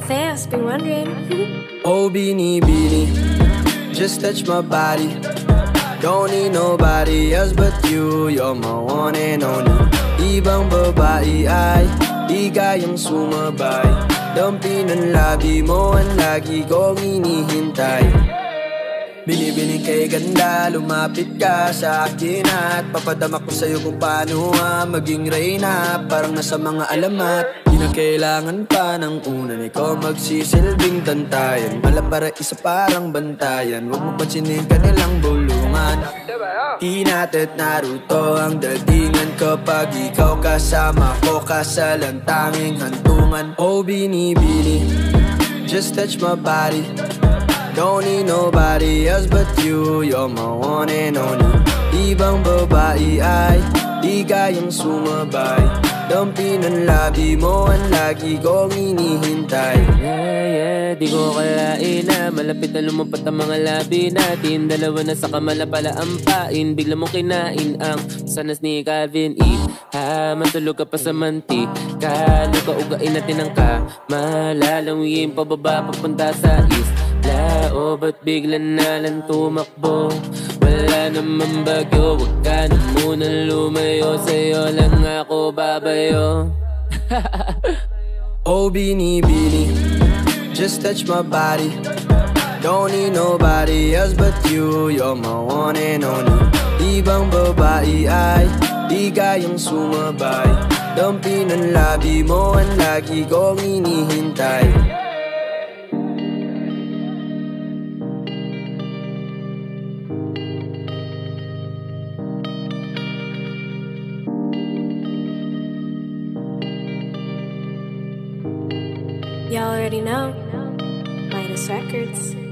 fast, been wondering. Oh, Beanie, just touch my body. Don't need nobody else but you. You're my one and only. Ibang babae ay di kayang sumabay. Dampi ng labi mo ang lagi kong inihintay. Binibining kay ganda, lumapit ka sa akin at papadama ko sa'yo kung paano maging reyna. Parang nasa mga alamat, di na kailangan pa ng unan. Ikaw magsisilbing tantayan, mala para isa parang bantayan. Huwag mo pansinin kanilang bulungan. Hinat at naruto ang datingan kapag ikaw kasama ko, kasalan tanging hantungan. Oh, Binibini, just touch my body. Don't need nobody else but you. You're my one and only. Ibang babae ay di kayang sumabay. Dampi ng labi mo ang lagi kong inihintay. Di ko kalain na malapit na lumampat ang mga labi natin. Dalawa na sa kamala pala ang pain. Bigla mong kinain ang sanas ni Calvin E. Matulog ka pa sa mantik. Kalo ka ugain natin ang malalanguyin pababa papunta sa east. Lao, ba't bigla na lang tumakbo? Wala naman bagyo, wag ka na munang lumayo. Sa'yo lang ako babayo. Oh, Binibini, just touch my body. Don't need nobody else but you. You're my one and only. Ibang babae ay di kayang sumabay. Dampi ng labi mo ang lagi kong inihintay. Y'all already know. Midas Records.